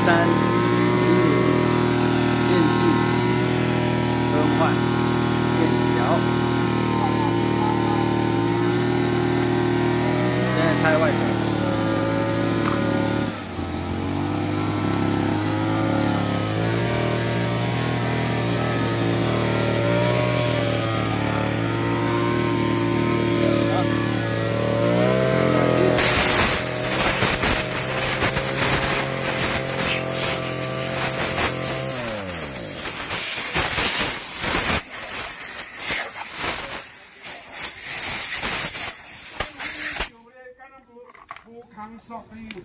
山电锯更换链条，现在拆外壳。 康索的。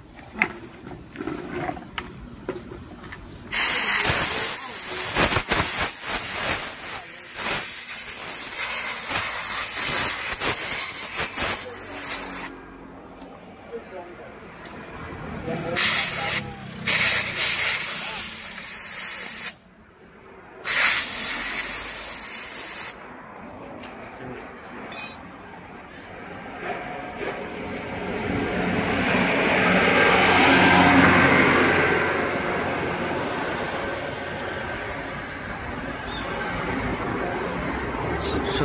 尺寸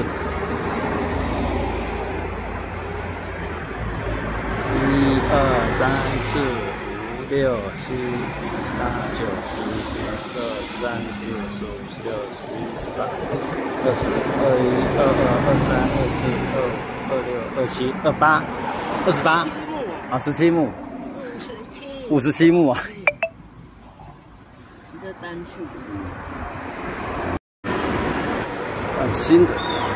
，1、2、3、4、5、6、7、8、9、10、11、12、13、14、15、16、17、18、20、21、22、23、24、25、26、27、28、28啊，17幕，57幕啊。 这单数。 新的。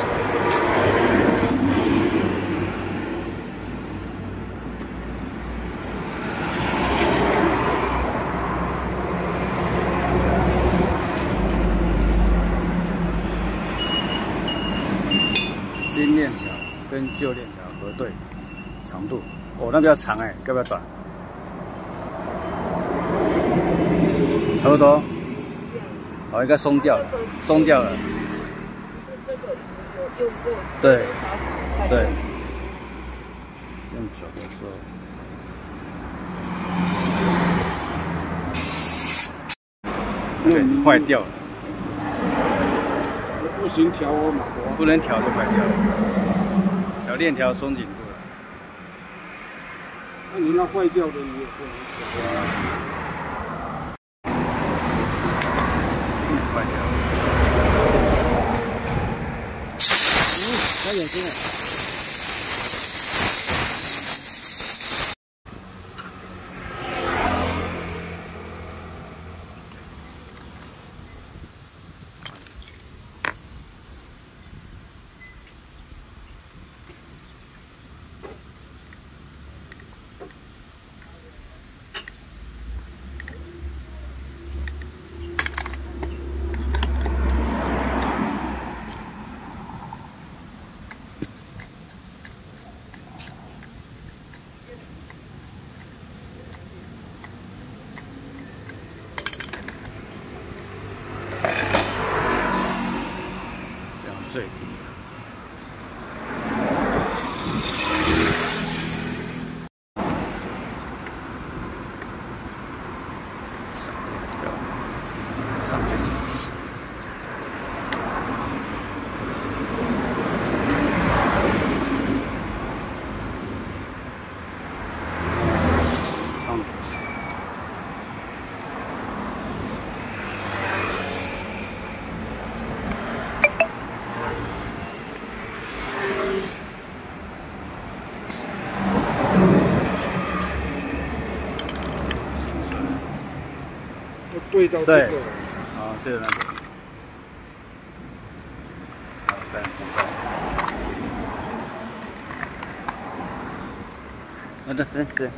新链条跟旧链条核对长度，哦，那比较长哎，要不要短？差不多，哦，应该松掉了，松掉了。 这个有用过， 对，对，用久的时候，对，坏掉了。 不行，调我马国。 不能调就坏掉了，调链条松紧度了。 那你那坏掉的你也不能调。 坏掉了。他眼睛了。最低上面。 对到这个， 啊，对了那个，好，再对。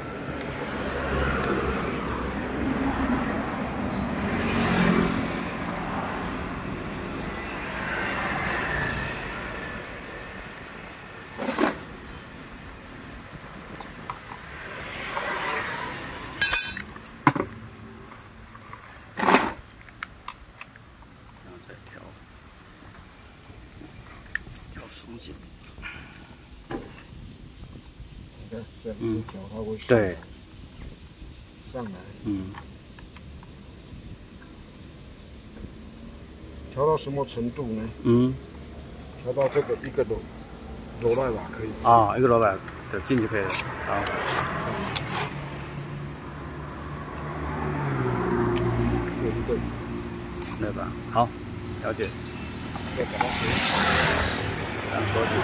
松紧。 嗯， 对。 上来，调到什么程度呢？调到这个一个罗赖瓦可以吃。 一个罗赖的进就可以了。好。 对。 对吧？好，了解。 再把它这样锁紧。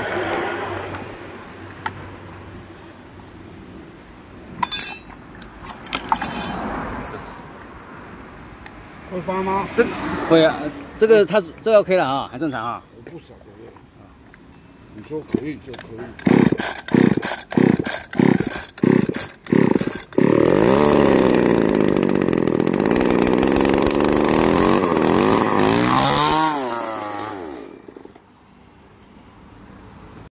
会发吗？ 这个会啊，这个OK 了啊，还正常啊。 我不晓得。你说可以就可以。